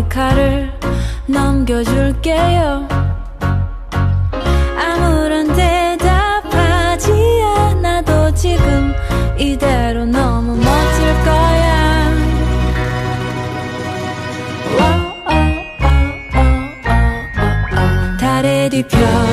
머리카락을 넘겨줄게요. 아무런 대답하지 않아도 지금 이대로 너무 멋질 거야. 달의 뒤편